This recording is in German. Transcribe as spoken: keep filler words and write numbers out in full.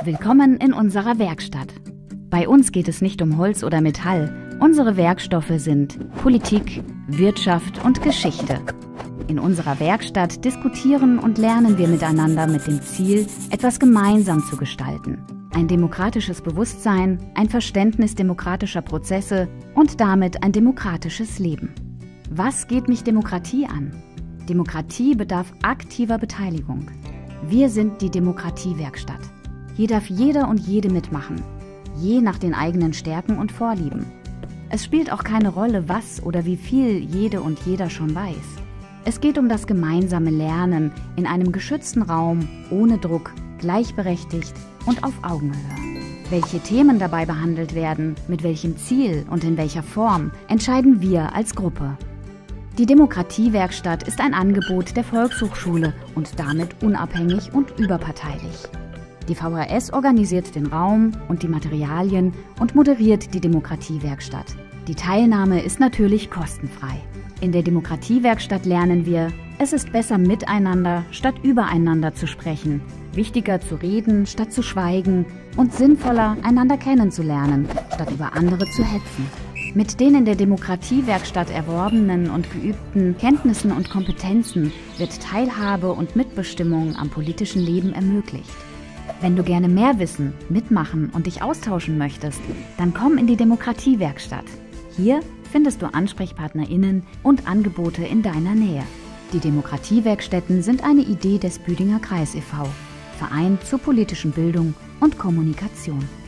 Willkommen in unserer Werkstatt. Bei uns geht es nicht um Holz oder Metall. Unsere Werkstoffe sind Politik, Wirtschaft und Geschichte. In unserer Werkstatt diskutieren und lernen wir miteinander mit dem Ziel, etwas gemeinsam zu gestalten. Ein demokratisches Bewusstsein, ein Verständnis demokratischer Prozesse und damit ein demokratisches Leben. Was geht mich Demokratie an? Demokratie bedarf aktiver Beteiligung. Wir sind die Demokratiewerkstatt. Hier darf jeder und jede mitmachen, je nach den eigenen Stärken und Vorlieben. Es spielt auch keine Rolle, was oder wie viel jede und jeder schon weiß. Es geht um das gemeinsame Lernen in einem geschützten Raum, ohne Druck, gleichberechtigt und auf Augenhöhe. Welche Themen dabei behandelt werden, mit welchem Ziel und in welcher Form, entscheiden wir als Gruppe. Die Demokratiewerkstatt ist ein Angebot der Volkshochschule und damit unabhängig und überparteilich. Die V H S organisiert den Raum und die Materialien und moderiert die Demokratiewerkstatt. Die Teilnahme ist natürlich kostenfrei. In der Demokratiewerkstatt lernen wir, es ist besser miteinander statt übereinander zu sprechen, wichtiger zu reden statt zu schweigen und sinnvoller einander kennenzulernen, statt über andere zu hetzen. Mit den in der Demokratiewerkstatt erworbenen und geübten Kenntnissen und Kompetenzen wird Teilhabe und Mitbestimmung am politischen Leben ermöglicht. Wenn du gerne mehr wissen, mitmachen und dich austauschen möchtest, dann komm in die Demokratiewerkstatt. Hier findest du AnsprechpartnerInnen und Angebote in deiner Nähe. Die Demokratiewerkstätten sind eine Idee des Büdinger Kreis e V, Verein zur politischen Bildung und Kommunikation.